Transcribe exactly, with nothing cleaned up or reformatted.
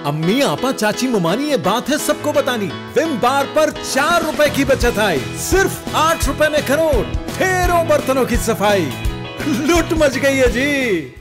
अम्मी आपा चाची ममानी ये बात है सबको बतानी। विम बार पर चार रुपए की बचत आई, सिर्फ आठ रुपए में करोड़, ढेरों बर्तनों की सफाई, लूट मच गई है जी।